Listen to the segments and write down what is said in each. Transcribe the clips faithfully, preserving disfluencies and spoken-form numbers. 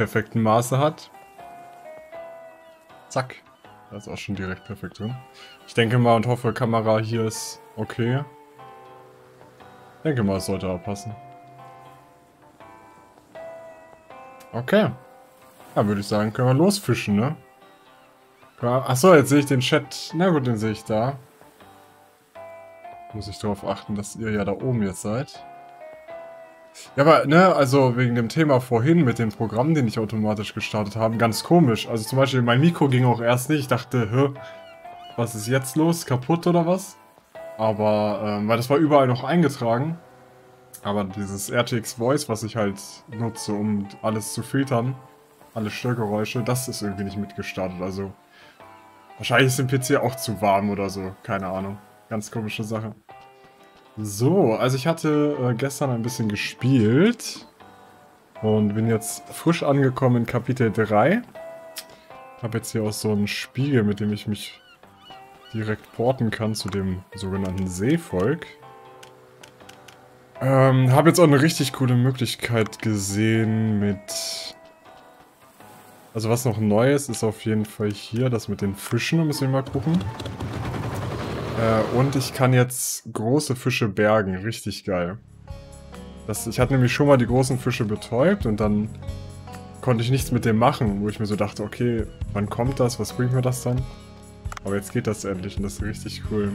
perfekten Maße hat. Zack. Da ist auch schon direkt perfekt drin. Ich denke mal und hoffe, Kamera hier ist okay. Ich denke mal, es sollte aber passen. Okay. Ja, würde ich sagen, können wir losfischen, ne? Achso, jetzt sehe ich den Chat. Na gut, den sehe ich da. Muss ich darauf achten, dass ihr ja da oben jetzt seid. Ja, aber, ne, also wegen dem Thema vorhin mit dem Programm, den ich automatisch gestartet habe, ganz komisch. Also zum Beispiel, mein Mikro ging auch erst nicht. Ich dachte, hä, was ist jetzt los? Kaputt oder was? Aber, ähm, weil das war überall noch eingetragen. Aber dieses R T X Voice, was ich halt nutze, um alles zu filtern, alle Störgeräusche, das ist irgendwie nicht mitgestartet. Also, wahrscheinlich ist dem P C auch zu warm oder so. Keine Ahnung. Ganz komische Sache. So, also ich hatte äh, gestern ein bisschen gespielt und bin jetzt frisch angekommen in Kapitel drei. Habe jetzt hier auch so einen Spiegel, mit dem ich mich direkt porten kann zu dem sogenannten Seevolk. Ähm, habe jetzt auch eine richtig coole Möglichkeit gesehen mit... Also was noch neu ist, ist auf jeden Fall hier das mit den Fischen, da müssen wir mal gucken. Äh, und ich kann jetzt große Fische bergen, richtig geil. Das, ich hatte nämlich schon mal die großen Fische betäubt und dann konnte ich nichts mit dem machen, wo ich mir so dachte, okay, wann kommt das, was bringt mir das dann? Aber jetzt geht das endlich und das ist richtig cool.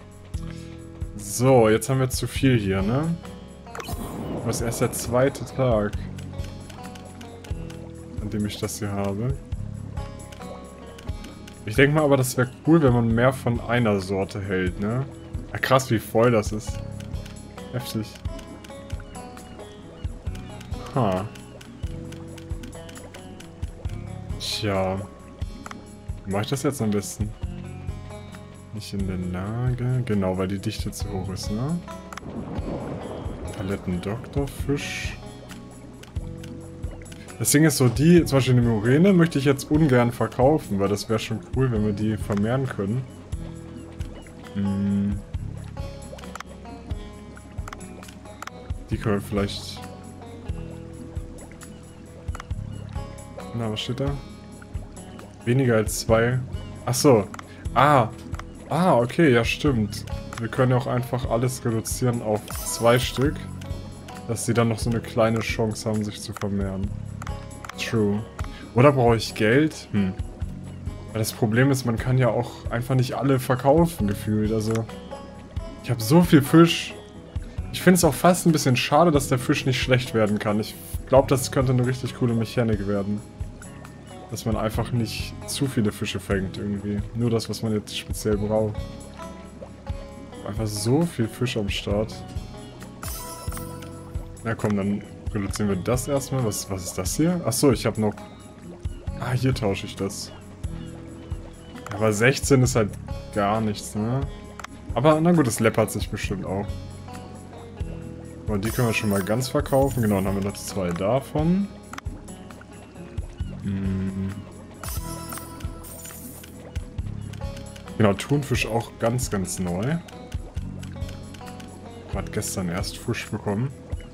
So, jetzt haben wir zu viel hier, ne? Das ist erst der zweite Tag, an dem ich das hier habe. Ich denke mal aber, das wäre cool, wenn man mehr von einer Sorte hält, ne? Ja, krass, wie voll das ist. Heftig. Ha. Tja. Wie mache ich das jetzt am besten? Nicht in der Lage. Genau, weil die Dichte zu hoch ist, ne? Paletten-Doktorfisch. Das Ding ist so, die, zum Beispiel die Murene, möchte ich jetzt ungern verkaufen, weil das wäre schon cool, wenn wir die vermehren können. Hm. Die können wir vielleicht... Na, was steht da? Weniger als zwei. Ach so. Ah. Ah, okay, ja stimmt. Wir können ja auch einfach alles reduzieren auf zwei Stück, dass sie dann noch so eine kleine Chance haben, sich zu vermehren. True. Oder brauche ich Geld? Hm. Weil das Problem ist, man kann ja auch einfach nicht alle verkaufen, gefühlt. Also, ich habe so viel Fisch. Ich finde es auch fast ein bisschen schade, dass der Fisch nicht schlecht werden kann. Ich glaube, das könnte eine richtig coole Mechanik werden. Dass man einfach nicht zu viele Fische fängt, irgendwie. Nur das, was man jetzt speziell braucht. Einfach so viel Fisch am Start. Na komm, dann reduzieren wir das erstmal. Was, was ist das hier? Achso, ich habe noch... Ah, hier tausche ich das. Aber sechzehn ist halt gar nichts, ne? Aber na gut, das läppert sich bestimmt auch. Und die können wir schon mal ganz verkaufen. Genau, dann haben wir noch zwei davon. Hm. Genau, Thunfisch auch ganz, ganz neu. Gerade gestern erst frisch bekommen.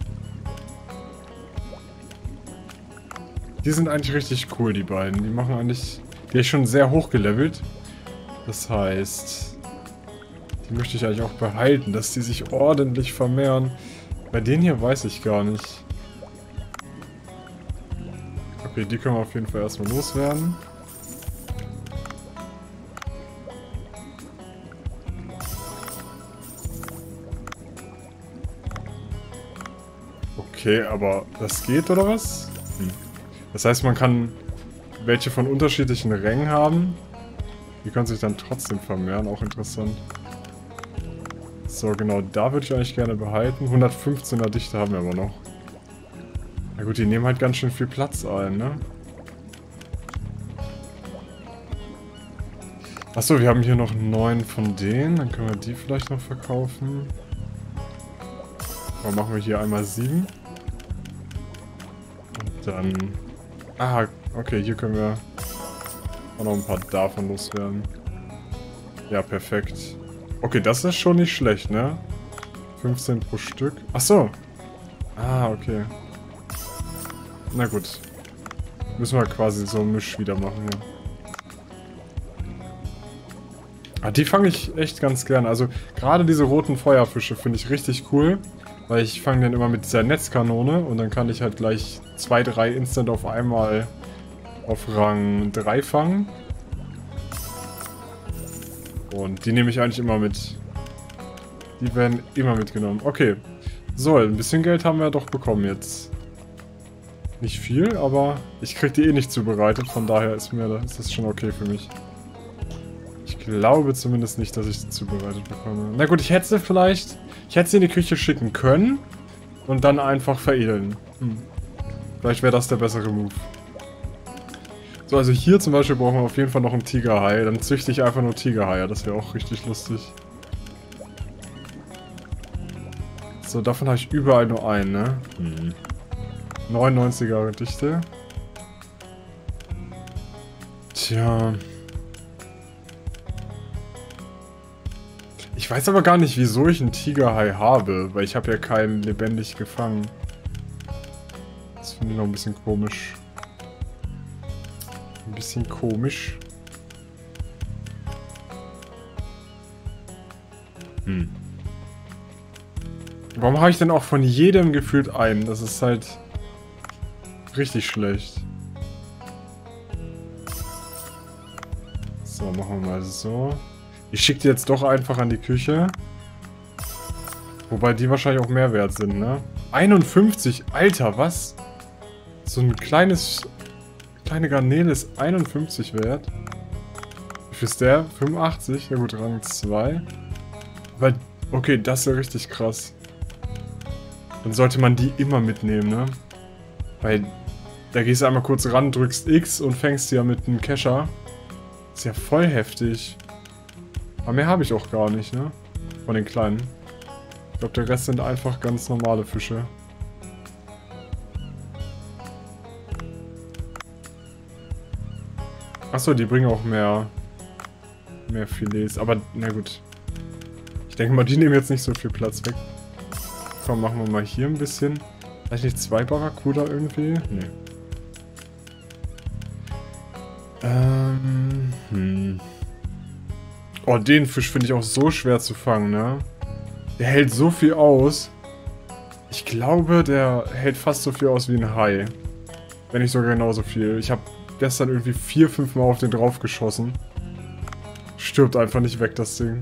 Die sind eigentlich richtig cool, die beiden. Die machen eigentlich... Die ist schon sehr hoch gelevelt. Das heißt... Die möchte ich eigentlich auch behalten, dass die sich ordentlich vermehren. Bei denen hier weiß ich gar nicht. Okay, die können wir auf jeden Fall erstmal loswerden. Okay, aber das geht, oder was? Hm. Das heißt, man kann welche von unterschiedlichen Rängen haben. Die können sich dann trotzdem vermehren, auch interessant. So, genau, da würde ich eigentlich gerne behalten. hundertfünfzehner Dichte haben wir aber noch. Na gut, die nehmen halt ganz schön viel Platz ein, ne? Achso, wir haben hier noch neun von denen. Dann können wir die vielleicht noch verkaufen. Dann machen wir hier einmal sieben. Und dann... Ah, okay, hier können wir auch noch ein paar davon loswerden. Ja, perfekt. Okay, das ist schon nicht schlecht, ne? fünfzehn pro Stück. Ach so. Ah, okay. Na gut. Müssen wir quasi so einen Misch wieder machen, ja. Ah, die fange ich echt ganz gern. Also gerade diese roten Feuerfische finde ich richtig cool. Weil ich fange den immer mit dieser Netzkanone und dann kann ich halt gleich zwei, drei Instant auf einmal auf Rang drei fangen. Und die nehme ich eigentlich immer mit. Die werden immer mitgenommen. Okay. So, ein bisschen Geld haben wir doch bekommen jetzt. Nicht viel, aber ich kriege die eh nicht zubereitet. Von daher ist mir ist das schon okay für mich. Ich glaube zumindest nicht, dass ich sie zubereitet bekomme. Na gut, ich hätte sie vielleicht... Ich hätte sie in die Küche schicken können und dann einfach veredeln. Hm. Vielleicht wäre das der bessere Move. So, also hier zum Beispiel brauchen wir auf jeden Fall noch einen Tigerhai. Dann züchte ich einfach nur Tigerhaie. Das wäre auch richtig lustig. So, davon habe ich überall nur einen, ne? Hm. neunundneunziger Dichte. Tja... Ich weiß aber gar nicht, wieso ich einen Tigerhai habe, weil ich habe ja keinen lebendig gefangen. Das finde ich noch ein bisschen komisch. Ein bisschen komisch. Hm. Warum habe ich denn auch von jedem gefühlt einen? Das ist halt richtig schlecht. So, machen wir mal so. Ich schicke die jetzt doch einfach an die Küche. Wobei die wahrscheinlich auch mehr wert sind, ne? einundfünfzig, Alter, was? So ein kleines... Kleine Garnele ist einundfünfzig wert. Wie viel ist der? fünfundachtzig? Ja gut, Rang zwei. Weil, okay, das ist ja richtig krass. Dann sollte man die immer mitnehmen, ne? Weil, da gehst du einmal kurz ran, drückst X und fängst die ja mit einem Kescher. Ist ja voll heftig. Aber mehr habe ich auch gar nicht, ne? Von den kleinen. Ich glaube, der Rest sind einfach ganz normale Fische. Achso, die bringen auch mehr... Mehr Filets. Aber, na gut. Ich denke mal, die nehmen jetzt nicht so viel Platz weg. Komm, machen wir mal hier ein bisschen. Vielleicht nicht zwei Barracuda irgendwie? Nee. Ähm... Hm... Oh, den Fisch finde ich auch so schwer zu fangen, ne? Der hält so viel aus. Ich glaube, der hält fast so viel aus wie ein Hai. Wenn nicht sogar genauso viel. Ich habe gestern irgendwie vier, fünf Mal auf den drauf geschossen. Stirbt einfach nicht weg, das Ding.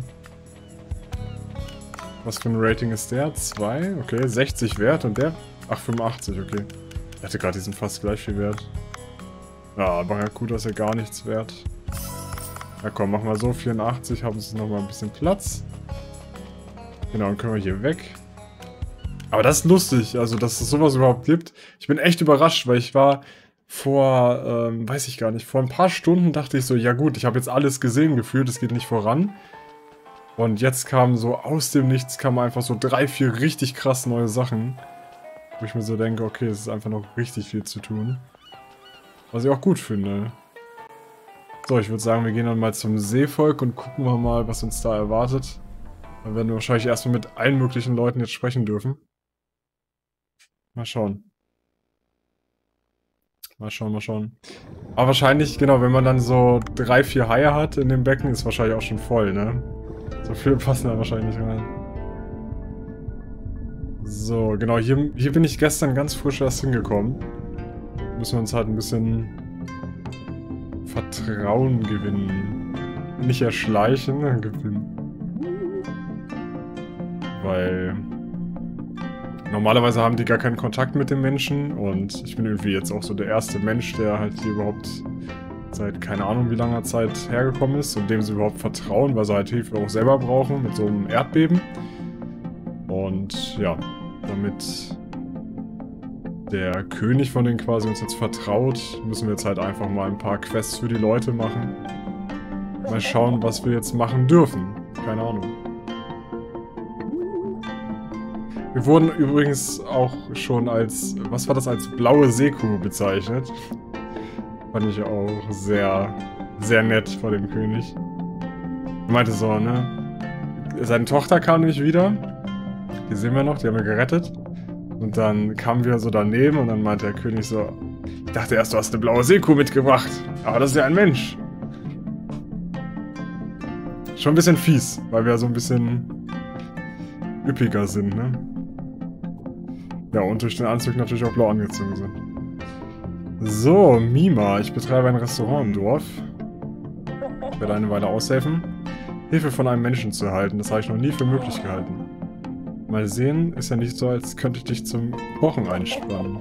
Was für ein Rating ist der? zwei? Okay, sechzig wert und der? Ach, fünfundachtzig, okay. Ich hatte gerade diesen fast gleich viel wert. Ja, Barracuda ist ja gar nichts wert. Na komm, machen wir so, vierundachtzig, haben sie nochmal ein bisschen Platz. Genau, dann können wir hier weg. Aber das ist lustig, also dass es sowas überhaupt gibt. Ich bin echt überrascht, weil ich war vor, ähm, weiß ich gar nicht, vor ein paar Stunden dachte ich so, ja gut, ich habe jetzt alles gesehen gefühlt, es geht nicht voran. Und jetzt kamen so aus dem Nichts, kamen einfach so drei, vier richtig krass neue Sachen. Wo ich mir so denke, okay, es ist einfach noch richtig viel zu tun. Was ich auch gut finde. So, ich würde sagen, wir gehen dann mal zum Seevolk und gucken wir mal, was uns da erwartet. Dann werden wir wahrscheinlich erstmal mit allen möglichen Leuten jetzt sprechen dürfen. Mal schauen. Mal schauen, mal schauen. Aber wahrscheinlich, genau, wenn man dann so drei, vier Haie hat in dem Becken, ist wahrscheinlich auch schon voll, ne? So viele passen da wahrscheinlich nicht rein. So, genau, hier, hier bin ich gestern ganz frisch erst hingekommen. Müssen wir uns halt ein bisschen Vertrauen gewinnen. Nicht erschleichen, gewinnen. Weil normalerweise haben die gar keinen Kontakt mit den Menschen und ich bin irgendwie jetzt auch so der erste Mensch, der halt hier überhaupt seit keine Ahnung wie langer Zeit hergekommen ist und dem sie überhaupt vertrauen, weil sie halt Hilfe auch selber brauchen mit so einem Erdbeben. Und ja, damit der König von denen quasi uns jetzt vertraut, müssen wir jetzt halt einfach mal ein paar Quests für die Leute machen. Mal schauen, was wir jetzt machen dürfen. Keine Ahnung. Wir wurden übrigens auch schon als, was war das, als blaue Seekuh bezeichnet. Fand ich auch sehr, sehr nett vor dem König. Er meinte so, ne? Seine Tochter kam nämlich wieder. Die sehen wir noch, die haben wir gerettet. Und dann kamen wir so daneben und dann meinte der König so, Ich dachte erst, du hast eine blaue Seekuh mitgebracht. Aber das ist ja ein Mensch. Schon ein bisschen fies, weil wir so ein bisschen üppiger sind, ne? Ja, und durch den Anzug natürlich auch blau angezogen sind. So, Mima. Ich betreibe ein Restaurant im Dorf. Ich werde eine Weile aushelfen. Hilfe von einem Menschen zu erhalten, das habe ich noch nie für möglich gehalten. Mal sehen, ist ja nicht so, als könnte ich dich zum Kochen einspannen.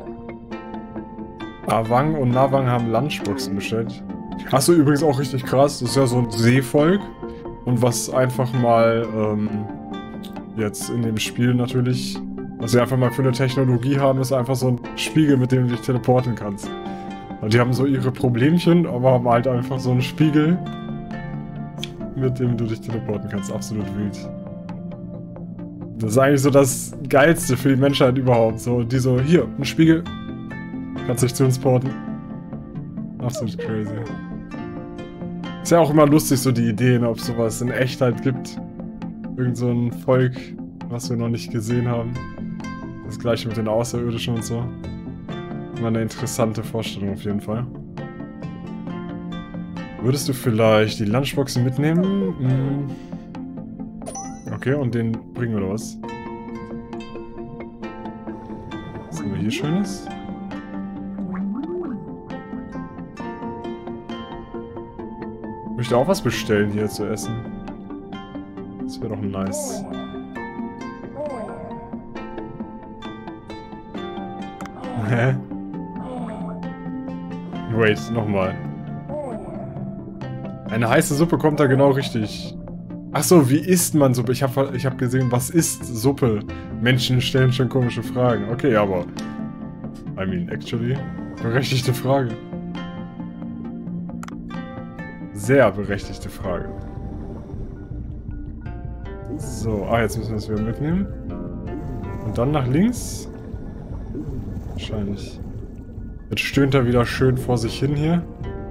Awang und Nawang haben Lunchboxen bestellt. Achso, übrigens auch richtig krass, das ist ja so ein Seevolk. Und was einfach mal, ähm, jetzt in dem Spiel natürlich, was sie einfach mal für eine Technologie haben, ist einfach so ein Spiegel, mit dem du dich teleporten kannst. Und die haben so ihre Problemchen, aber haben halt einfach so einen Spiegel, mit dem du dich teleporten kannst. Absolut wild. Das ist eigentlich so das Geilste für die Menschheit überhaupt. So, die so, hier, ein Spiegel. Kannst dich zu uns porten. Absolut crazy. Ist ja auch immer lustig, so die Ideen, ob es sowas in Echtheit gibt. Irgend so ein Volk, was wir noch nicht gesehen haben. Das gleiche mit den Außerirdischen und so. Immer eine interessante Vorstellung auf jeden Fall. Würdest du vielleicht die Lunchboxen mitnehmen? Hm. Okay, und den bringen wir was. Was haben wir hier Schönes? Ich möchte auch was bestellen hier zu essen. Das wäre doch nice. Hä? Wait, nochmal. Eine heiße Suppe kommt da genau richtig. Achso, wie isst man Suppe? Ich habe ich hab gesehen, was ist Suppe? Menschen stellen schon komische Fragen. Okay, aber... I mean, actually... Berechtigte Frage. Sehr berechtigte Frage. So, ah, jetzt müssen wir das wieder mitnehmen. Und dann nach links. Wahrscheinlich. Jetzt stöhnt er wieder schön vor sich hin hier.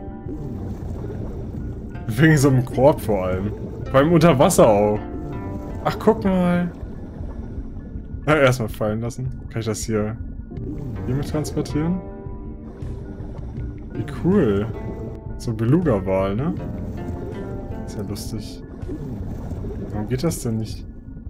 Wegen so einem Korb vor allem. Vor allem unter Wasser auch. Ach, guck mal. Ja, erstmal fallen lassen. Kann ich das hier, hier mit transportieren? Wie cool. So Beluga-Wal, ne? Ist ja lustig. Warum geht das denn nicht?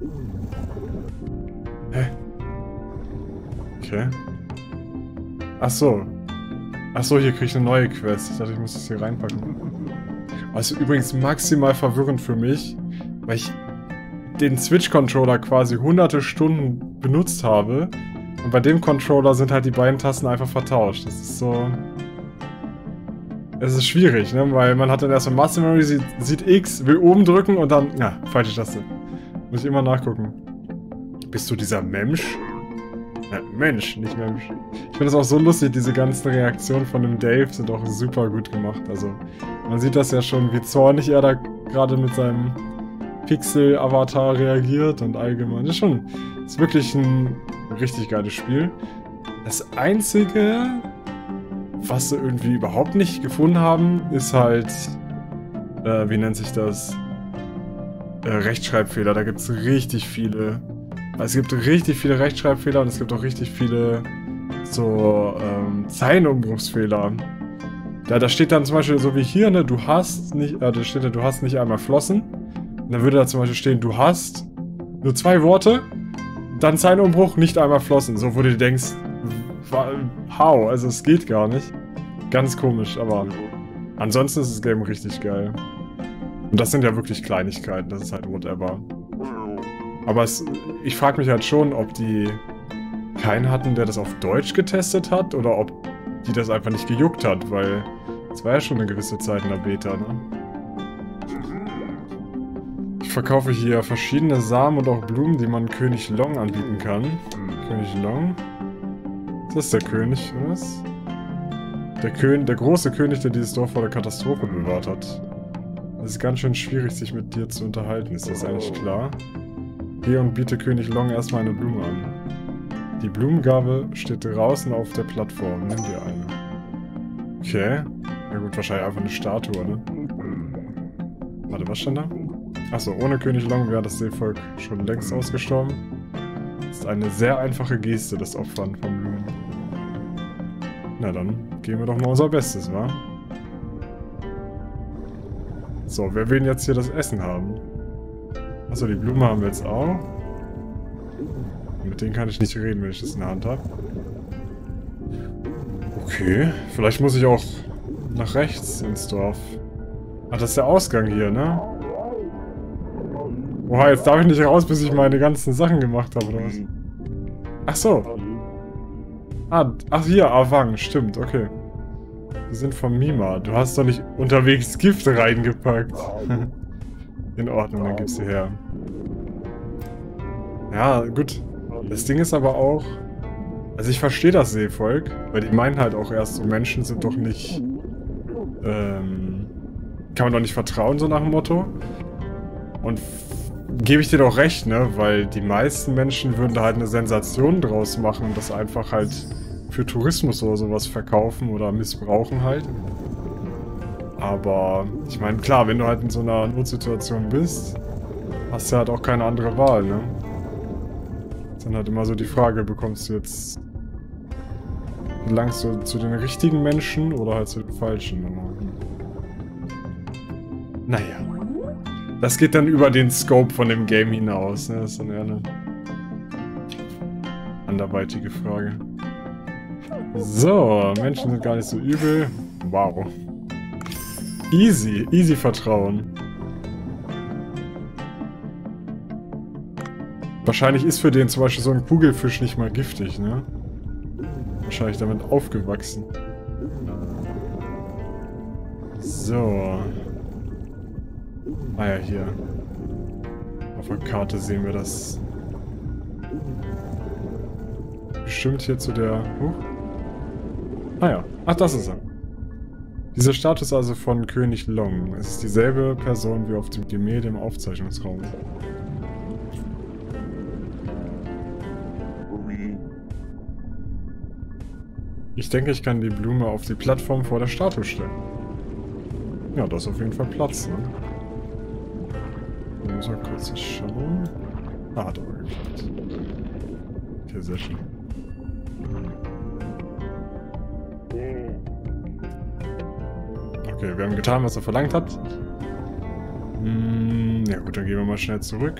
Hä? Okay. Ach so. Ach so, hier kriege ich eine neue Quest. Ich dachte, ich muss das hier reinpacken. Also übrigens maximal verwirrend für mich, weil ich den Switch-Controller quasi hunderte Stunden benutzt habe. Und bei dem Controller sind halt die beiden Tasten einfach vertauscht. Das ist so... Es ist schwierig, ne? Weil man hat dann erstmal Master Memory, sieht, sieht X, will oben drücken und dann... Ja, falsche Taste. Muss ich immer nachgucken. Bist du dieser Mensch? Ja, Mensch, nicht Mensch. Ich finde das auch so lustig, diese ganzen Reaktionen von dem Dave sind auch super gut gemacht. Also, man sieht das ja schon, wie zornig er da gerade mit seinem Pixel-Avatar reagiert und allgemein. Das ist schon, das ist wirklich ein richtig geiles Spiel. Das Einzige, was sie irgendwie überhaupt nicht gefunden haben, ist halt, äh, wie nennt sich das? Äh, Rechtschreibfehler. Da gibt es richtig viele. Es gibt richtig viele Rechtschreibfehler und es gibt auch richtig viele so ähm, Zeilenumbruchsfehler. Da, da steht dann zum Beispiel so wie hier, ne, du hast nicht, äh, da steht da, du hast nicht einmal Flossen. Und dann würde da zum Beispiel stehen, du hast nur zwei Worte, dann Zeilenumbruch, nicht einmal Flossen. So, wo du dir denkst, how, also es geht gar nicht. Ganz komisch, aber ansonsten ist das Game richtig geil. Und das sind ja wirklich Kleinigkeiten, das ist halt whatever. Aber es, ich frage mich halt schon, ob die keinen hatten, der das auf Deutsch getestet hat, oder ob die das einfach nicht gejuckt hat, weil es war ja schon eine gewisse Zeit in der Beta, ne? Ich verkaufe hier verschiedene Samen und auch Blumen, die man König Long anbieten kann. König Long? Ist das der König, oder was? Der König, der große König, der dieses Dorf vor der Katastrophe bewahrt hat. Es ist ganz schön schwierig, sich mit dir zu unterhalten, ist das eigentlich klar? Geh und biete König Long erstmal eine Blume an. Die Blumengabe steht draußen auf der Plattform. Nimm dir eine. Okay. Na gut, wahrscheinlich einfach eine Statue, ne? Warte, was stand da? Achso, ohne König Long wäre das Seevolk schon längst ausgestorben. Das ist eine sehr einfache Geste, das Opfern von Blumen. Na dann geben wir doch mal unser Bestes, wa? So, wer will denn jetzt hier das Essen haben? Achso, die Blume haben wir jetzt auch. Mit denen kann ich nicht reden, wenn ich das in der Hand habe. Okay, vielleicht muss ich auch nach rechts ins Dorf. Ach, das ist der Ausgang hier, ne? Oha, jetzt darf ich nicht raus, bis ich meine ganzen Sachen gemacht habe, oder was? Ach so. Ah, ach hier, Avang, stimmt, okay. Wir sind von Mima. Du hast doch nicht unterwegs Gift reingepackt. In Ordnung, dann gibst du her. Ja, gut. Das Ding ist aber auch... Also ich verstehe das Seevolk, weil die meinen halt auch erst so, Menschen sind doch nicht... Ähm... Kann man doch nicht vertrauen, so nach dem Motto. Und gebe ich dir doch recht, ne? Weil die meisten Menschen würden da halt eine Sensation draus machen und das einfach halt für Tourismus oder sowas verkaufen oder missbrauchen halt. Aber ich meine, klar, wenn du halt in so einer Notsituation bist, hast du halt auch keine andere Wahl, ne? Ist dann halt immer so die Frage, bekommst du jetzt... Gelangst du zu den richtigen Menschen oder halt zu den falschen? Naja. Das geht dann über den Scope von dem Game hinaus, ne? Das ist dann eher eine anderweitige Frage. So, Menschen sind gar nicht so übel. Wow. Easy, easy Vertrauen. Wahrscheinlich ist für den zum Beispiel so ein Kugelfisch nicht mal giftig, ne? Wahrscheinlich damit aufgewachsen. So. Ah ja, hier. Auf der Karte sehen wir das. Bestimmt hier zu der... Huh? Ah ja. Ach, das ist er. Dieser Statue ist also von König Long. Es ist dieselbe Person wie auf dem Gemälde im Aufzeichnungsraum. Ich denke, ich kann die Blume auf die Plattform vor der Statue stellen. Ja, da ist auf jeden Fall Platz, ne? Ich muss mal kurz schauen. Ah, hat aber geklappt. Okay, sehr schön. Okay, wir haben getan, was er verlangt hat. Hm, ja gut, dann gehen wir mal schnell zurück.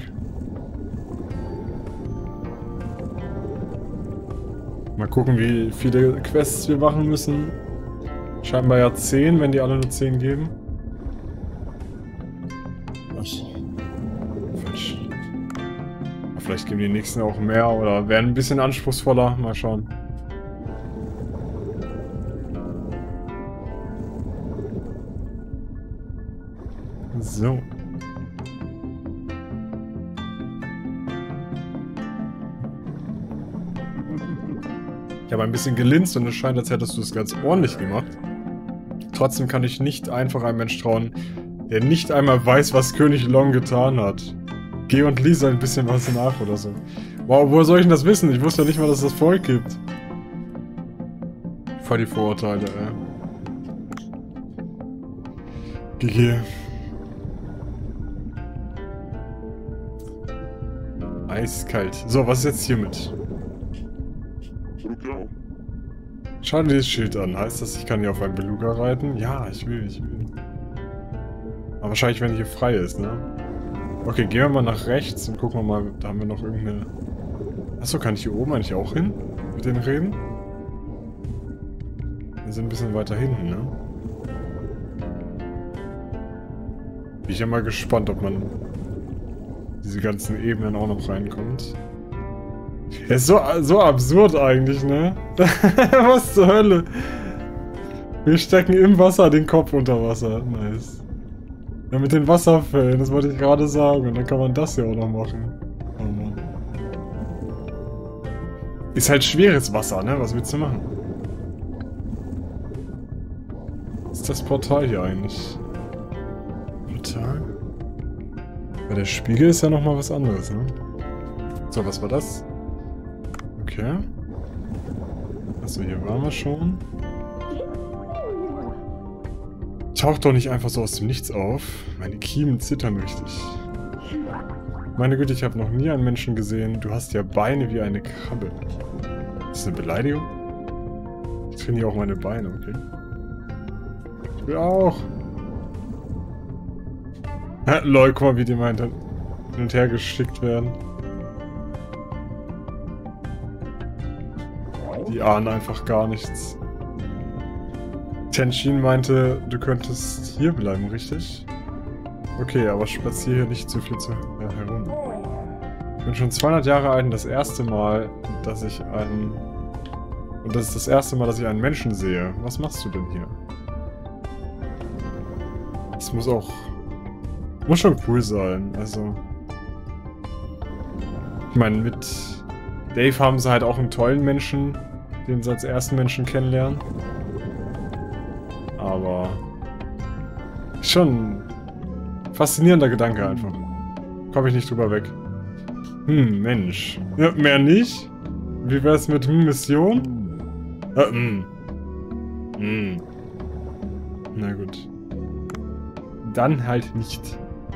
Mal gucken, wie viele Quests wir machen müssen. Scheinbar ja zehn, wenn die alle nur zehn geben. Falsch. Vielleicht geben die nächsten auch mehr oder werden ein bisschen anspruchsvoller. Mal schauen. So. Ich habe ein bisschen gelinst und es scheint, als hättest du es ganz ordentlich gemacht. Trotzdem kann ich nicht einfach einem Mensch trauen, der nicht einmal weiß, was König Long getan hat. Geh und lies ein bisschen was nach oder so. Wow, woher soll ich denn das wissen? Ich wusste ja nicht mal, dass es das Volk gibt. Voll die Vorurteile, ey. G G. Eiskalt. So, was ist jetzt hiermit? Schau dir dieses Schild an. Heißt das, ich kann hier auf einen Beluga reiten? Ja, ich will, ich will. Aber wahrscheinlich, wenn hier frei ist, ne? Okay, gehen wir mal nach rechts und gucken wir mal, da haben wir noch irgendeine... Achso, kann ich hier oben eigentlich auch hin? Mit denen reden? Wir sind ein bisschen weiter hinten, ne? Bin ich ja mal gespannt, ob man diese ganzen Ebenen auch noch reinkommt. Ja, ist so, so absurd eigentlich, ne? Was zur Hölle? Wir stecken im Wasser den Kopf unter Wasser. Nice. Ja, mit den Wasserfällen, das wollte ich gerade sagen. Und dann kann man das ja auch noch machen. Oh Mann. Ist halt schweres Wasser, ne? Was willst du machen? Was ist das Portal hier eigentlich? Portal? Bei der Spiegel ist ja nochmal was anderes, ne? So, was war das? Okay. Achso, hier waren wir schon. Taucht doch nicht einfach so aus dem Nichts auf. Meine Kiemen zittern richtig. Meine Güte, ich habe noch nie einen Menschen gesehen. Du hast ja Beine wie eine Krabbe. Ist das eine Beleidigung? Ich Ich trainiere auch meine Beine, okay. Ich will auch. Lol, guck mal, wie die meint, hin und her geschickt werden. Die ahnen einfach gar nichts. Tenshin meinte, du könntest hier bleiben, richtig? Okay, aber spazier hier nicht zu viel zu, ja, herum. Ich bin schon zweihundert Jahre alt und das erste Mal, dass ich einen... Und das ist das erste Mal, dass ich einen Menschen sehe. Was machst du denn hier? Das muss auch... Muss schon cool sein, also... Ich meine, mit Dave haben sie halt auch einen tollen Menschen, den sie als ersten Menschen kennenlernen. Aber... Schon... Faszinierender Gedanke einfach. Komme ich nicht drüber weg. Hm, Mensch. Ja, mehr nicht? Wie wär's mit hm, Mission? Äh, hm. Hm. Na gut. Dann halt nicht.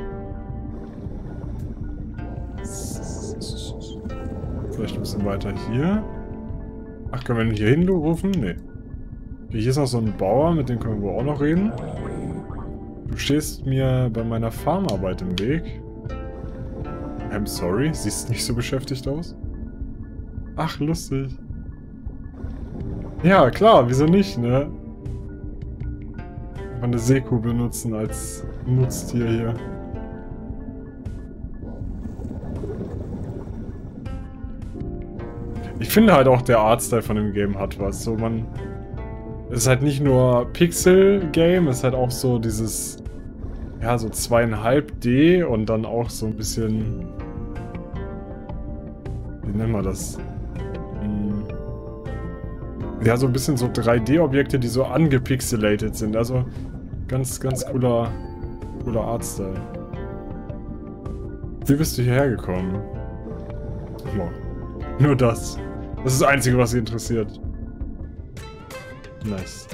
Vielleicht ein bisschen weiter hier. Ach, können wir hier hinrufen? Nee. Okay, hier ist noch so ein Bauer, mit dem können wir wohl auch noch reden. Du stehst mir bei meiner Farmarbeit im Weg. I'm sorry, siehst nicht so beschäftigt aus? Ach, lustig. Ja, klar, wieso nicht, ne? Mal eine Seekuh benutzen als Nutztier hier. Ich finde halt auch, der Artstyle von dem Game hat was. So, man... Es ist halt nicht nur Pixel-Game, es ist halt auch so dieses... Ja, so zweieinhalb D und dann auch so ein bisschen... Wie nennen wir das? Hm. Ja, so ein bisschen so drei D-Objekte, die so angepixelated sind. Also ganz, ganz cooler, cooler Artstyle. Wie bist du hierher gekommen? Oh. Nur das. Das ist das Einzige, was sie interessiert. Nice.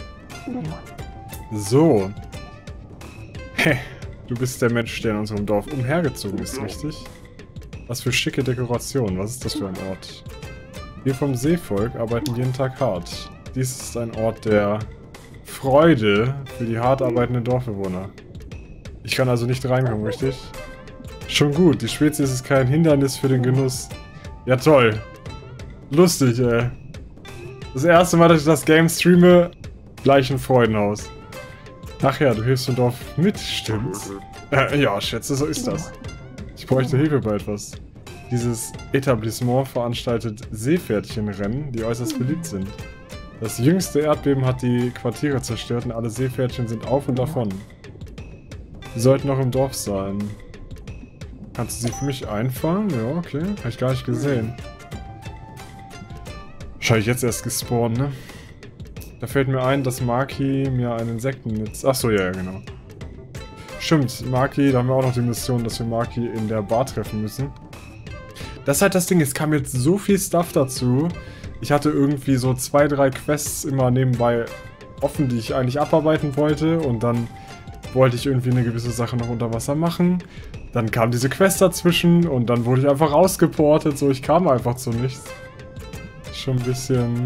So. Hä, du bist der Mensch, der in unserem Dorf umhergezogen ist, richtig? Was für schicke Dekoration. Was ist das für ein Ort? Wir vom Seevolk arbeiten jeden Tag hart. Dies ist ein Ort der Freude für die hart arbeitenden Dorfbewohner. Ich kann also nicht reinkommen, richtig? Schon gut, die Spezies ist kein Hindernis für den Genuss. Ja toll. Lustig, ey. Das erste Mal, dass ich das Game streame, gleich ein Freudenhaus. Ach ja, du hilfst dem Dorf mit, stimmt's? Äh, ja, schätze, so ist das. Ich bräuchte Hilfe bei etwas. Dieses Etablissement veranstaltet Seepferdchenrennen, die äußerst beliebt sind. Das jüngste Erdbeben hat die Quartiere zerstört und alle Seepferdchen sind auf und davon. Sie sollten noch im Dorf sein. Kannst du sie für mich einfangen? Ja, okay. Habe ich gar nicht gesehen. Wahrscheinlich jetzt erst gespawnt, ne? Da fällt mir ein, dass Maki mir ein Insektennetz... Achso, ja, ja, genau. Stimmt, Maki, da haben wir auch noch die Mission, dass wir Maki in der Bar treffen müssen. Das ist halt das Ding, es kam jetzt so viel Stuff dazu. Ich hatte irgendwie so zwei, drei Quests immer nebenbei offen, die ich eigentlich abarbeiten wollte. Und dann wollte ich irgendwie eine gewisse Sache noch unter Wasser machen. Dann kam diese Quest dazwischen und dann wurde ich einfach rausgeportet. So, ich kam einfach zu nichts. Schon ein bisschen...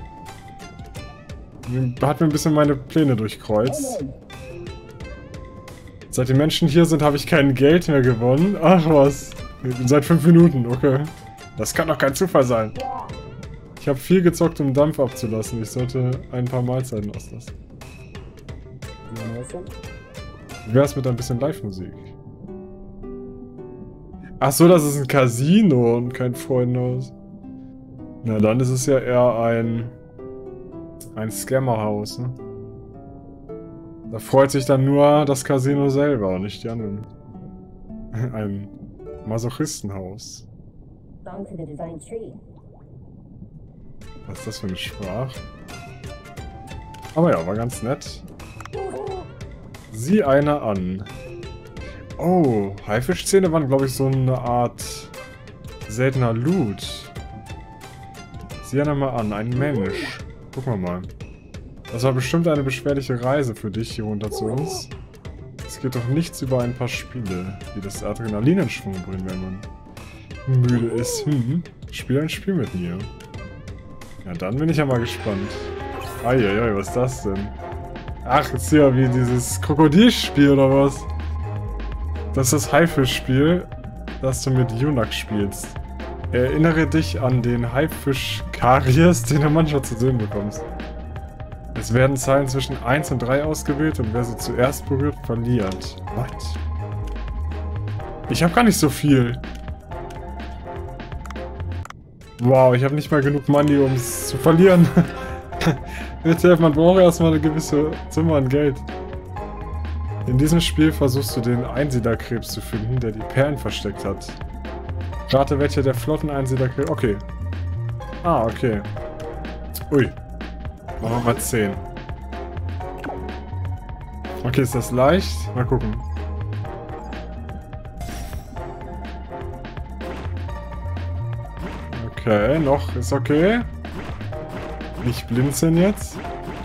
Hat mir ein bisschen meine Pläne durchkreuzt. Seit die Menschen hier sind, habe ich kein Geld mehr gewonnen. Ach was. Seit fünf Minuten, okay. Das kann doch kein Zufall sein. Ich habe viel gezockt, um Dampf abzulassen. Ich sollte ein paar Mahlzeiten auslassen. Wie wär's mit ein bisschen Live-Musik? Ach so, das ist ein Casino und kein Freudenhaus. Na, dann ist es ja eher ein... ein Scammerhaus, ne? Da freut sich dann nur das Casino selber und nicht die anderen. Ein Masochistenhaus. Was ist das für eine Sprache? Aber ja, war ganz nett. Sieh einer an. Oh, Haifischzähne waren, glaube ich, so eine Art seltener Loot. Sieh einer mal an, ein Mensch. Gucken wir mal. Das war bestimmt eine beschwerliche Reise für dich hier runter zu uns. Es geht doch nichts über ein paar Spiele, die das Adrenalin in Schwung bringen, wenn man müde ist. Hm, spiel ein Spiel mit mir. Ja, dann bin ich ja mal gespannt. Eieiei, was ist das denn? Ach, ist hier wie dieses Krokodilspiel oder was? Das ist das Haifischspiel, das du mit Yunak spielst. Erinnere dich an den Haifisch Karies, den du manchmal zu sehen bekommst. Es werden Zahlen zwischen eins und drei ausgewählt und wer sie zuerst berührt, verliert. Was? Ich habe gar nicht so viel. Wow, ich habe nicht mal genug Money, um es zu verlieren. Bitte, man braucht erstmal eine gewisse Summe an Geld. In diesem Spiel versuchst du den Einsiedlerkrebs zu finden, der die Perlen versteckt hat. Rate, welcher der flotten Einsiedlerkrebs... Okay. Ah, okay. Ui. Machen wir mal zehn. Okay, ist das leicht? Mal gucken. Okay, noch ist okay. Nicht blinzeln jetzt.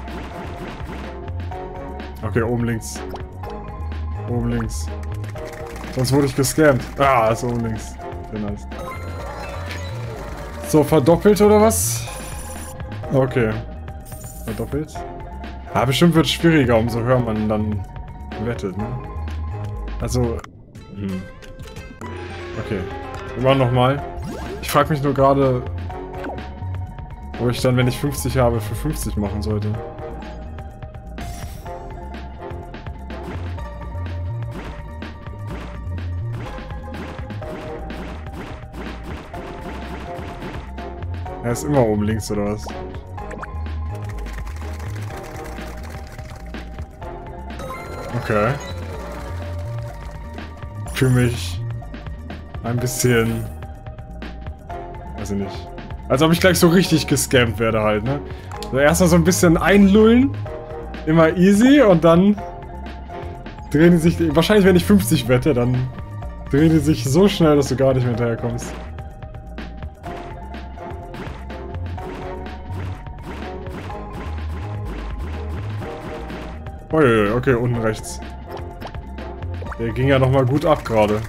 Okay, oben links. Oben links. Sonst wurde ich gescammt. Ah, ist oben links. Sehr nice. So, verdoppelt oder was? Okay. Verdoppelt. Ah, bestimmt wird es schwieriger, umso höher man dann wettet, ne? Also... Hm. Okay. Wir machen nochmal. Ich frage mich nur gerade, ob ich dann, wenn ich fünfzig habe, für fünfzig machen sollte. Er ist immer oben links, oder was? Okay. Ich fühle mich ein bisschen... Weiß ich nicht. Als ob ich gleich so richtig gescammt werde halt, ne? Also erstmal so ein bisschen einlullen. Immer easy und dann drehen die sich... Wahrscheinlich, wenn ich fünfzig wette, dann drehen die sich so schnell, dass du gar nicht mehr hinterherkommst. Uiuiui, okay, unten rechts. Der ging ja nochmal gut ab gerade.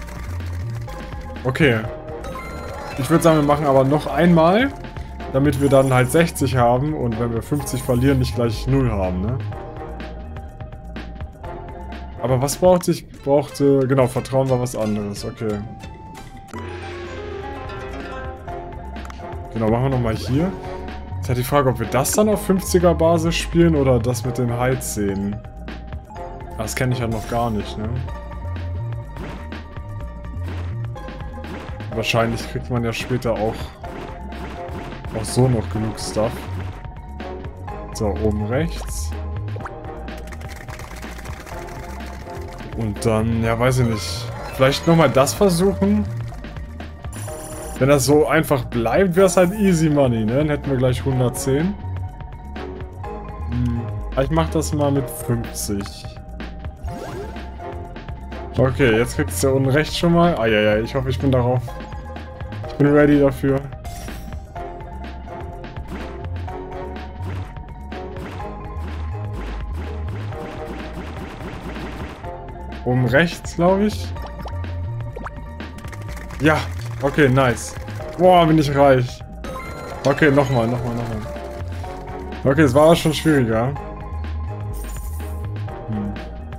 Okay. Ich würde sagen, wir machen aber noch einmal, damit wir dann halt sechzig haben und wenn wir fünfzig verlieren, nicht gleich null haben, ne? Aber was brauchte ich? Brauchte... Genau, Vertrauen war was anderes, okay. Genau, machen wir nochmal hier. Jetzt hat die Frage, ob wir das dann auf fünfziger Basis spielen oder das mit den Heizszenen. Das kenne ich ja noch gar nicht, ne? Wahrscheinlich kriegt man ja später auch, auch so noch genug Stuff. So, oben rechts. Und dann, ja, weiß ich nicht. Vielleicht nochmal das versuchen. Wenn das so einfach bleibt, wäre es halt easy money, ne? Dann hätten wir gleich hundertzehn. Hm. Ich mach das mal mit fünfzig. Okay, jetzt kriegst du ja unten rechts schon mal. Eieiei, ich hoffe, ich bin darauf. Ich bin ready dafür. Oben rechts, glaube ich. Ja, okay, nice. Boah, bin ich reich. Okay, nochmal, nochmal, nochmal. Okay, es war auch schon schwieriger. Hm.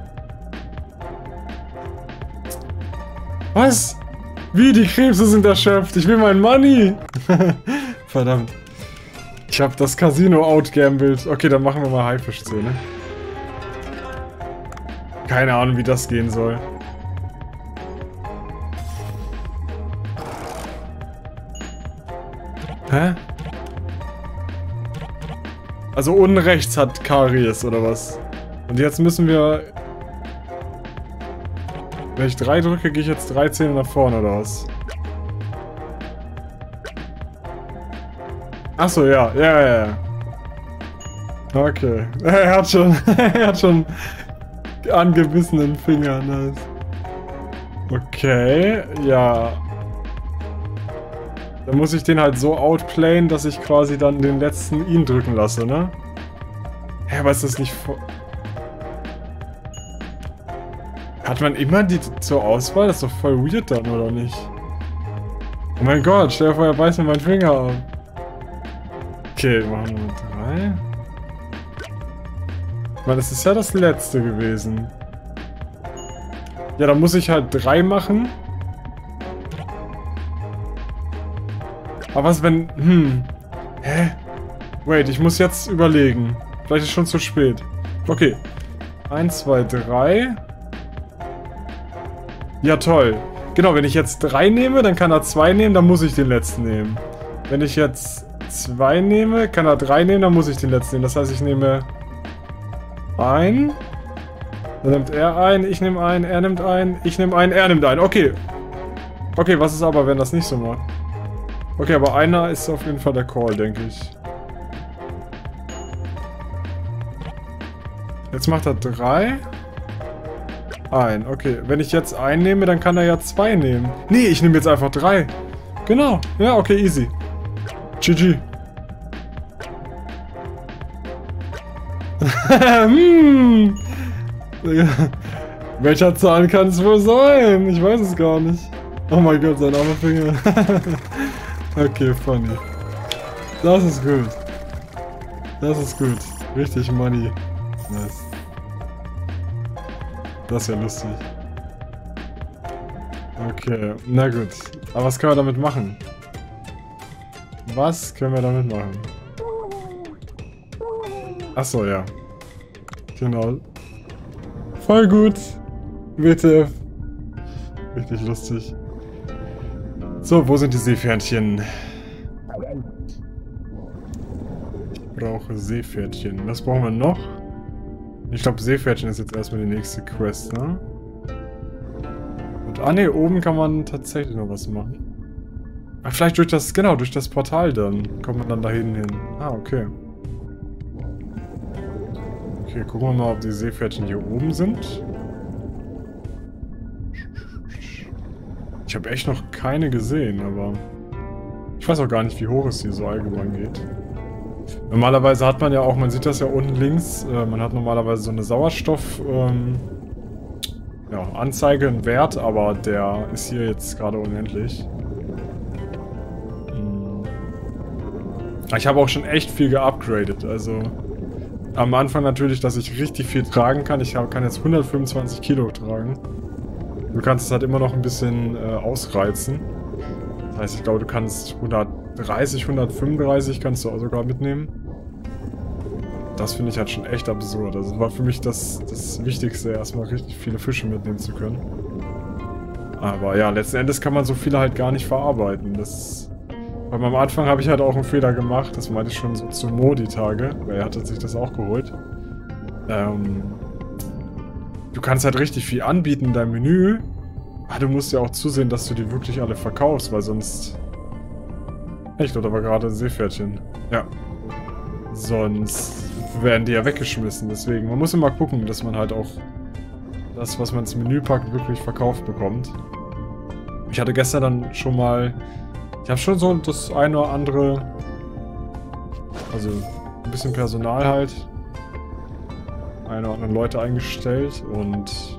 Was? Wie? Die Krebse sind erschöpft. Ich will mein Money. Verdammt. Ich habe das Casino outgambelt. Okay, dann machen wir mal Haifischzähne. Keine Ahnung, wie das gehen soll. Hä? Also unten rechts hat Karies, oder was? Und jetzt müssen wir... Wenn ich drei drücke, gehe ich jetzt drei Zähne nach vorne, oder was? Achso, ja, ja, ja, ja. Okay. Er hat schon... er hat schon... angebissenen Finger, nice. Okay, ja. Dann muss ich den halt so outplayen, dass ich quasi dann den letzten ihn drücken lasse, ne? Hä, aber ist das nicht voll... Hat man immer die zur Auswahl? Das ist doch voll weird dann, oder nicht? Oh mein Gott, stell dir vor, er beißt mir meinen Finger ab. Okay, machen wir drei. Ich meine, das ist ja das letzte gewesen. Ja, dann muss ich halt drei machen. Aber was, wenn... Hm. Hä? Wait, ich muss jetzt überlegen. Vielleicht ist schon zu spät. Okay. Eins, zwei, drei. Ja, toll. Genau, wenn ich jetzt drei nehme, dann kann er zwei nehmen, dann muss ich den letzten nehmen. Wenn ich jetzt zwei nehme, kann er drei nehmen, dann muss ich den letzten nehmen. Das heißt, ich nehme ein. Dann nimmt er ein, ich nehme ein, er nimmt ein, ich nehme ein, er nimmt ein. Okay. Okay, was ist aber, wenn das nicht so macht? Okay, aber einer ist auf jeden Fall der Call, denke ich. Jetzt macht er drei. Ein, okay. Wenn ich jetzt einen nehme, dann kann er ja zwei nehmen. Nee, ich nehme jetzt einfach drei. Genau. Ja, okay, easy. G G. hm. Welcher Zahn kann es wohl sein? Ich weiß es gar nicht. Oh mein Gott, sein armer Finger. Okay, funny. Das ist gut. Das ist gut. Richtig money. Nice. Das ist ja lustig. Okay, na gut. Aber was können wir damit machen? Was können wir damit machen? Achso, ja. Genau. Voll gut. W T F. Richtig lustig. So, wo sind die Seepferdchen? Ich brauche Seepferdchen. Was brauchen wir noch? Ich glaube, Seepferdchen ist jetzt erstmal die nächste Quest, ne? Und, ah ne, oben kann man tatsächlich noch was machen. Ach, vielleicht durch das, genau, durch das Portal dann. Kommt man dann da hinten hin. Ah, okay. Okay, gucken wir mal, ob die Seepferdchen hier oben sind. Ich habe echt noch keine gesehen, aber... Ich weiß auch gar nicht, wie hoch es hier so allgemein geht. Normalerweise hat man ja auch, man sieht das ja unten links, äh, man hat normalerweise so eine Sauerstoff... Ähm, ja, Anzeige, einen Wert, aber der ist hier jetzt gerade unendlich. Hm. Ich habe auch schon echt viel geupgradet, also... Am Anfang natürlich, dass ich richtig viel tragen kann. Ich kann jetzt hundertfünfundzwanzig Kilo tragen. Du kannst es halt immer noch ein bisschen äh, ausreizen. Das heißt, ich glaube, du kannst hundertdreißig, hundertfünfunddreißig kannst du auch sogar mitnehmen. Das finde ich halt schon echt absurd. Also war für mich das, das Wichtigste, erstmal richtig viele Fische mitnehmen zu können. Aber ja, letzten Endes kann man so viele halt gar nicht verarbeiten. Das... Aber am Anfang habe ich halt auch einen Fehler gemacht, das meinte ich schon so zu Mo die Tage, weil er hatte sich das auch geholt. Ähm, du kannst halt richtig viel anbieten in deinem Menü, aber du musst ja auch zusehen, dass du die wirklich alle verkaufst, weil sonst... Echt, oder war gerade ein Seepferdchen? Ja. Sonst werden die ja weggeschmissen, deswegen. Man muss immer gucken, dass man halt auch das, was man ins Menü packt, wirklich verkauft bekommt. Ich hatte gestern dann schon mal... Ich habe schon so das eine oder andere, also ein bisschen Personal halt, eine oder andere Leute eingestellt und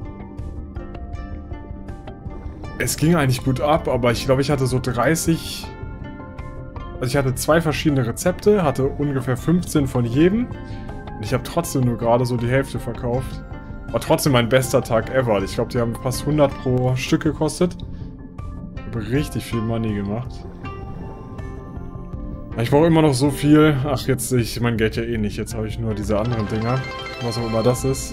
es ging eigentlich gut ab, aber ich glaube, ich hatte so dreißig, also ich hatte zwei verschiedene Rezepte, hatte ungefähr fünfzehn von jedem und ich habe trotzdem nur gerade so die Hälfte verkauft. War trotzdem mein bester Tag ever. Ich glaube, die haben fast hundert pro Stück gekostet. Richtig viel Money gemacht. Ich brauche immer noch so viel. Ach, jetzt sehe ich mein Geld ja eh nicht. Jetzt habe ich nur diese anderen Dinger. Was auch immer das ist.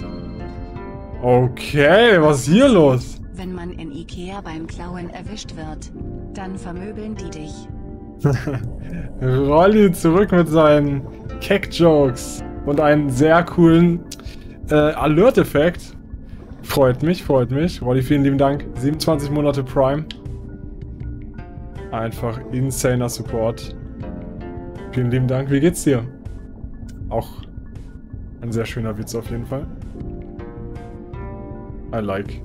Okay, was ist hier los? Wenn man in Ikea beim Klauen erwischt wird, dann vermöbeln die dich. Rolli zurück mit seinen Keck-Jokes. Und einen sehr coolen äh, Alert-Effekt. Freut mich, freut mich. Rolli, vielen lieben Dank. siebenundzwanzig Monate Prime. Einfach insaner Support. Vielen lieben Dank. Wie geht's dir? Auch ein sehr schöner Witz auf jeden Fall. I like.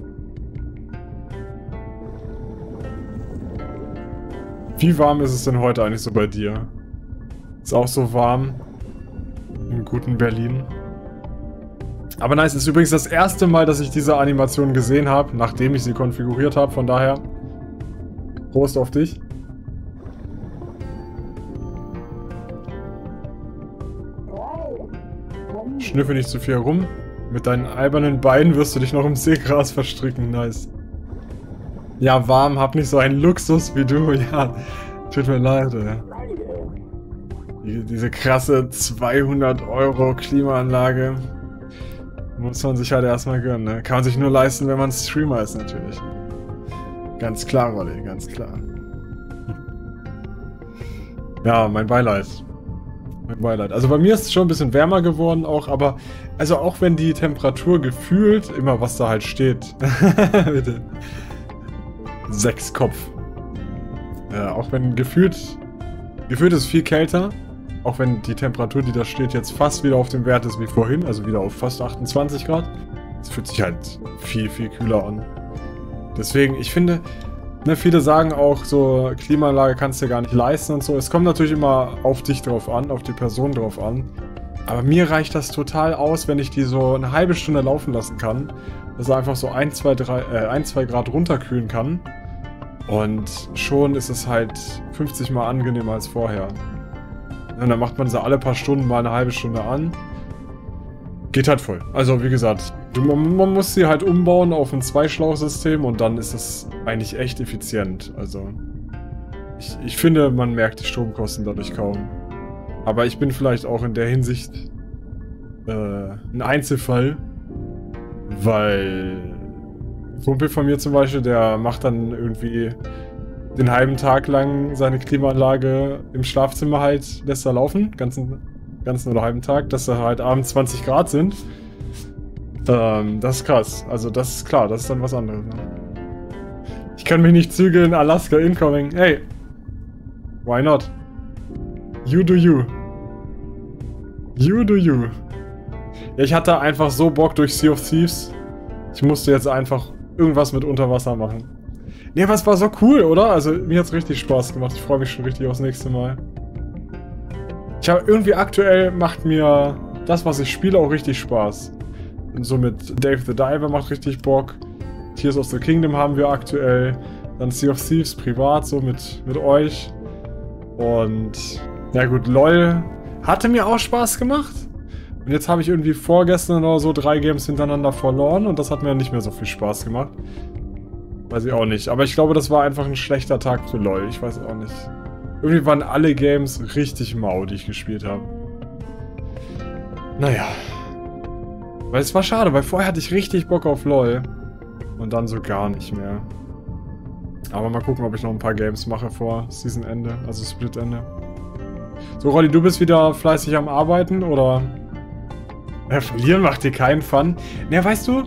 Wie warm ist es denn heute eigentlich so bei dir? Ist auch so warm im guten Berlin. Aber nice, ist übrigens das erste Mal, dass ich diese Animation gesehen habe, nachdem ich sie konfiguriert habe. Von daher, Prost auf dich. Schnüffel nicht zu viel herum. Mit deinen albernen Beinen wirst du dich noch im Seegras verstricken. Nice. Ja, warm, hab nicht so einen Luxus wie du. Ja, tut mir leid, ey. Die, diese krasse zweihundert Euro Klimaanlage muss man sich halt erstmal gönnen, ne? Kann man sich nur leisten, wenn man Streamer ist, natürlich. Ganz klar, Rolli, ganz klar. Ja, mein Beileid. Mein Beileid. Also bei mir ist es schon ein bisschen wärmer geworden auch, aber also auch wenn die Temperatur gefühlt, immer was da halt steht. Bitte. Sechs Kopf. Ja, auch wenn gefühlt, gefühlt ist es viel kälter, auch wenn die Temperatur, die da steht, jetzt fast wieder auf dem Wert ist wie vorhin, also wieder auf fast achtundzwanzig Grad. Es fühlt sich halt viel, viel kühler an. Deswegen, ich finde, ne, viele sagen auch so, Klimaanlage kannst du dir gar nicht leisten und so. Es kommt natürlich immer auf dich drauf an, auf die Person drauf an. Aber mir reicht das total aus, wenn ich die so eine halbe Stunde laufen lassen kann, dass er einfach so ein, zwei, drei, äh, ein, zwei Grad runterkühlen kann. Und schon ist es halt fünfzig Mal angenehmer als vorher. Und dann macht man sie alle paar Stunden mal eine halbe Stunde an. Geht halt voll. Also wie gesagt, du, man, man muss sie halt umbauen auf ein Zweischlauchsystem und dann ist es eigentlich echt effizient. Also ich, ich finde, man merkt die Stromkosten dadurch kaum. Aber ich bin vielleicht auch in der Hinsicht äh, ein Einzelfall, weil ein Kumpel von mir zum Beispiel, der macht dann irgendwie den halben Tag lang seine Klimaanlage im Schlafzimmer halt, lässt er laufen, ganzen, ganzen oder halben Tag, dass da halt abends zwanzig Grad sind. Ähm, das ist krass. Also das ist klar, das ist dann was anderes. Ne? Ich kann mich nicht zügeln, Alaska incoming. Hey, why not? You do you. You do you. Ja, ich hatte einfach so Bock durch Sea of Thieves. Ich musste jetzt einfach irgendwas mit Unterwasser machen. Ne, aber es war so cool, oder? Also mir hat's richtig Spaß gemacht. Ich freue mich schon richtig aufs nächste Mal. Ich habe irgendwie aktuell macht mir das, was ich spiele, auch richtig Spaß. Und so mit Dave the Diver macht richtig Bock. Tears of the Kingdom haben wir aktuell. Dann Sea of Thieves privat, so mit, mit euch. Und ja gut, LOL hatte mir auch Spaß gemacht. Und jetzt habe ich irgendwie vorgestern oder so drei Games hintereinander verloren und das hat mir nicht mehr so viel Spaß gemacht. Weiß ich auch nicht. Aber ich glaube, das war einfach ein schlechter Tag für LOL. Ich weiß auch nicht. Irgendwie waren alle Games richtig mau, die ich gespielt habe. Naja. Weil es war schade, weil vorher hatte ich richtig Bock auf LOL. Und dann so gar nicht mehr. Aber mal gucken, ob ich noch ein paar Games mache vor Season-Ende, also Split-Ende. So, Rolli, du bist wieder fleißig am Arbeiten, oder? Ja, verlieren macht dir keinen Fun. Na, weißt du,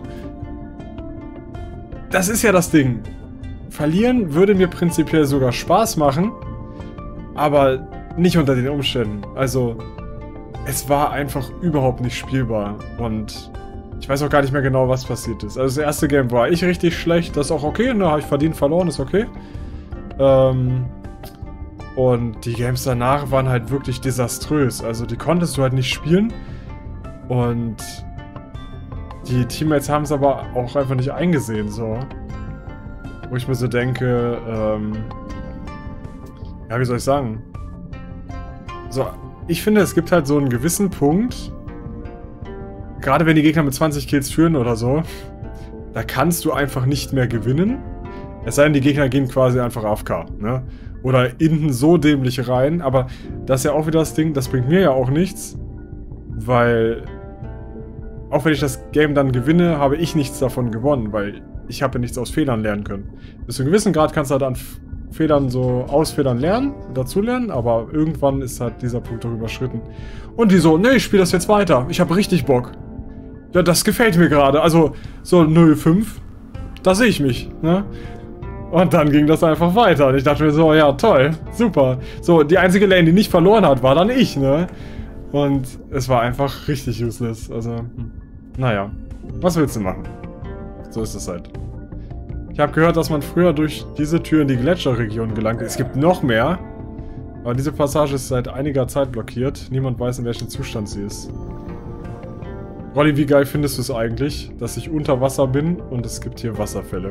das ist ja das Ding. Verlieren würde mir prinzipiell sogar Spaß machen, aber nicht unter den Umständen. Also, es war einfach überhaupt nicht spielbar und ich weiß auch gar nicht mehr genau, was passiert ist. Also das erste Game war ich richtig schlecht, das ist auch okay, ne, habe ich verdient verloren, ist okay. Ähm, und die Games danach waren halt wirklich desaströs. Also die konntest du halt nicht spielen und die Teammates haben es aber auch einfach nicht eingesehen, so. Wo ich mir so denke, ähm, ja, wie soll ich sagen? So, ich finde, es gibt halt so einen gewissen Punkt, gerade wenn die Gegner mit zwanzig Kills führen oder so, da kannst du einfach nicht mehr gewinnen. Es sei denn, die Gegner gehen quasi einfach A F K, ne? Oder innen so dämlich rein, aber das ist ja auch wieder das Ding, das bringt mir ja auch nichts, weil auch wenn ich das Game dann gewinne, habe ich nichts davon gewonnen, weil ich habe ja nichts aus Fehlern lernen können. Bis zu einem gewissen Grad kannst du halt an Fehlern so aus Fehlern lernen, dazulernen, aber irgendwann ist halt dieser Punkt doch überschritten. Und die so, nee, ich spiele das jetzt weiter, ich habe richtig Bock. Ja, das gefällt mir gerade, also so null fünf, da sehe ich mich, ne? Und dann ging das einfach weiter und ich dachte mir so, ja toll, super. So, die einzige Lane, die nicht verloren hat, war dann ich, ne? Und es war einfach richtig useless, also, hm. Naja, was willst du machen? So ist es halt. Ich habe gehört, dass man früher durch diese Tür in die Gletscherregion gelangt. Es gibt noch mehr. Aber diese Passage ist seit einiger Zeit blockiert. Niemand weiß, in welchem Zustand sie ist. Rolli, wie geil findest du es eigentlich, dass ich unter Wasser bin und es gibt hier Wasserfälle?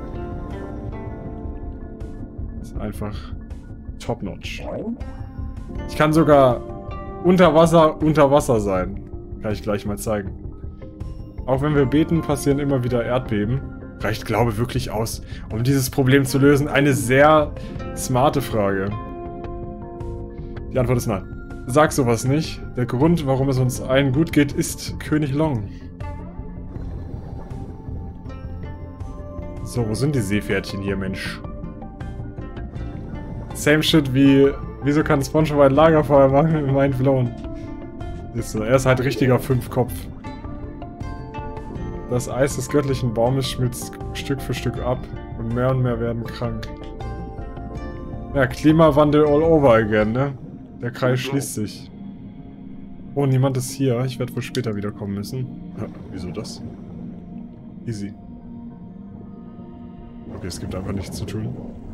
Das ist einfach top-notch. Ich kann sogar unter Wasser unter Wasser sein. Kann ich gleich mal zeigen. Auch wenn wir beten, passieren immer wieder Erdbeben. Reicht Glaube wirklich aus, um dieses Problem zu lösen? Eine sehr smarte Frage. Die Antwort ist nein. Sag sowas nicht. Der Grund, warum es uns allen gut geht, ist König Long. So, wo sind die Seepferdchen hier, Mensch? Same shit wie... Wieso kann SpongeBob ein Lagerfeuer machen in Mind Blown? Siehst du, er ist halt richtiger Fünfkopf. Das Eis des göttlichen Baumes schmilzt Stück für Stück ab und mehr und mehr werden krank. Ja, Klimawandel all over again, ne? Der Kreis schließt sich. Oh, niemand ist hier. Ich werde wohl später wiederkommen müssen. Ja, wieso das? Easy. Okay, es gibt einfach nichts zu tun.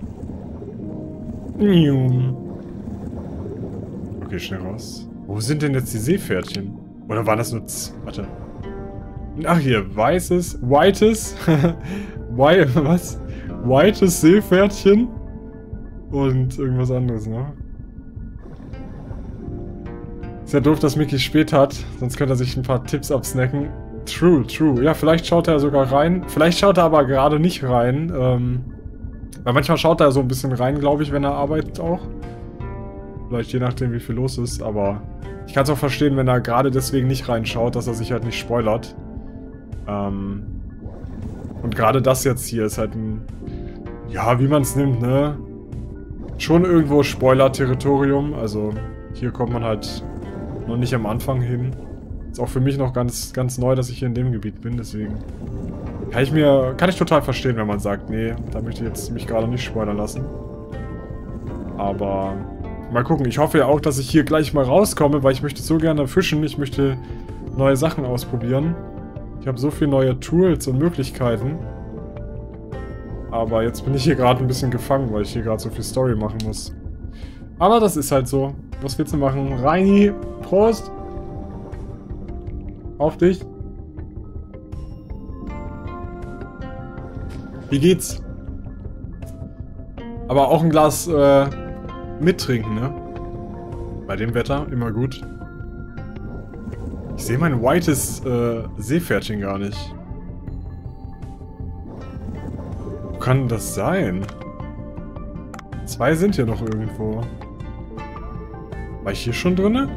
Okay, schnell raus. Wo sind denn jetzt die Seepferdchen? Oder waren das nur... Z Warte. Ach hier, weißes, whites, White, was? Whites Seepferdchen und irgendwas anderes, ne? Ist ja doof, dass Mickey spät hat, sonst könnte er sich ein paar Tipps absnacken. True, true. Ja, vielleicht schaut er sogar rein. Vielleicht schaut er aber gerade nicht rein. Ähm, weil manchmal schaut er so ein bisschen rein, glaube ich, wenn er arbeitet auch. Vielleicht je nachdem, wie viel los ist, aber ich kann es auch verstehen, wenn er gerade deswegen nicht reinschaut, dass er sich halt nicht spoilert. Ähm, und gerade das jetzt hier ist halt ein, ja, wie man es nimmt, ne? Schon irgendwo Spoiler-Territorium, also hier kommt man halt noch nicht am Anfang hin. Ist auch für mich noch ganz, ganz neu, dass ich hier in dem Gebiet bin, deswegen kann ich mir, kann ich total verstehen, wenn man sagt, nee, da möchte ich jetzt mich gerade nicht spoilern lassen. Aber mal gucken, ich hoffe ja auch, dass ich hier gleich mal rauskomme, weil ich möchte so gerne fischen, ich möchte neue Sachen ausprobieren. Ich habe so viele neue Tools und Möglichkeiten. Aber jetzt bin ich hier gerade ein bisschen gefangen, weil ich hier gerade so viel Story machen muss. Aber das ist halt so. Was willst du machen? Reini, Prost! Auf dich! Wie geht's? Aber auch ein Glas äh, mittrinken, ne? Bei dem Wetter immer gut. Ich sehe mein whites äh, Seepferdchen gar nicht. Wo kann das sein? Zwei sind hier noch irgendwo. War ich hier schon drinne?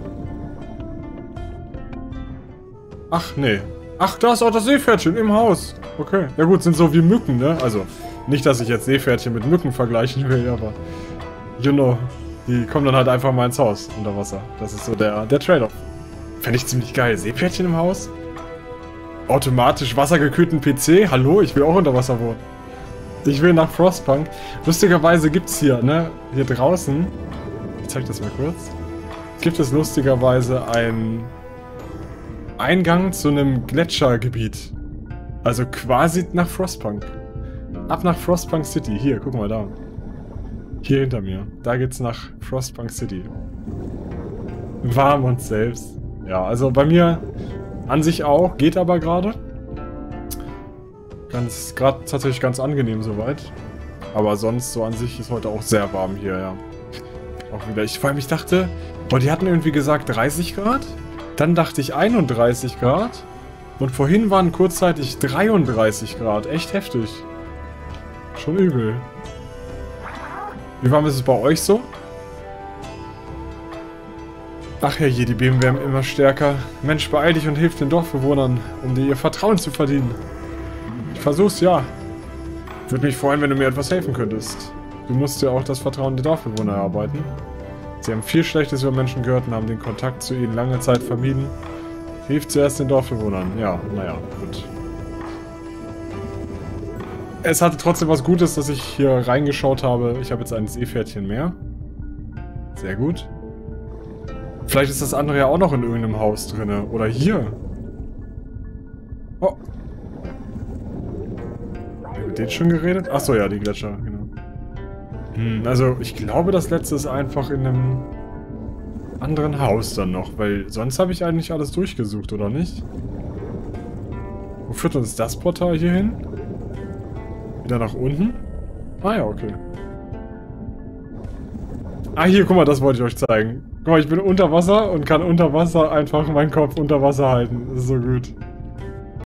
Ach, nee. Ach, da ist auch das Seepferdchen im Haus. Okay. Ja gut, sind so wie Mücken, ne? Also, nicht, dass ich jetzt Seepferdchen mit Mücken vergleichen will, aber... You know. Die kommen dann halt einfach mal ins Haus unter Wasser. Das ist so der, der Trade-off. Fände ich ziemlich geil. Seepferdchen im Haus? Automatisch wassergekühlten P C? Hallo? Ich will auch unter Wasser wohnen. Ich will nach Frostpunk. Lustigerweise gibt's hier, ne? Hier draußen. Ich zeig das mal kurz. Gibt es lustigerweise einen Eingang zu einem Gletschergebiet. Also quasi nach Frostpunk. Ab nach Frostpunk City. Hier, guck mal da. Hier hinter mir. Da geht's nach Frostpunk City. Warm und selbst. Ja, also bei mir an sich auch. Geht aber gerade. Ganz, gerade tatsächlich ganz angenehm soweit. Aber sonst so an sich ist heute auch sehr warm hier, ja. Auch wieder. Ich vor allem, ich dachte, boah, die hatten irgendwie gesagt dreißig Grad. Dann dachte ich einunddreißig Grad. Und vorhin waren kurzzeitig dreiunddreißig Grad. Echt heftig. Schon übel. Wie warm ist es bei euch so? Ach herrje, die Beben werden immer stärker. Mensch, beeil dich und hilf den Dorfbewohnern, um dir ihr Vertrauen zu verdienen. Ich versuch's, ja. Würde mich freuen, wenn du mir etwas helfen könntest. Du musst ja auch das Vertrauen der Dorfbewohner erarbeiten. Sie haben viel Schlechtes über Menschen gehört und haben den Kontakt zu ihnen lange Zeit vermieden. Hilf zuerst den Dorfbewohnern. Ja, naja, gut. Es hatte trotzdem was Gutes, dass ich hier reingeschaut habe. Ich habe jetzt ein Seepferdchen mehr. Sehr gut. Vielleicht ist das andere ja auch noch in irgendeinem Haus drin. Oder hier. Oh. Haben wir mit denen schon geredet? Achso, ja, die Gletscher, genau. Hm, also, ich glaube, das letzte ist einfach in einem anderen Haus dann noch. Weil sonst habe ich eigentlich alles durchgesucht, oder nicht? Wo führt uns das Portal hier hin? Wieder nach unten? Ah ja, okay. Ah, hier, guck mal, das wollte ich euch zeigen. Guck mal, ich bin unter Wasser und kann unter Wasser einfach meinen Kopf unter Wasser halten. Das ist so gut.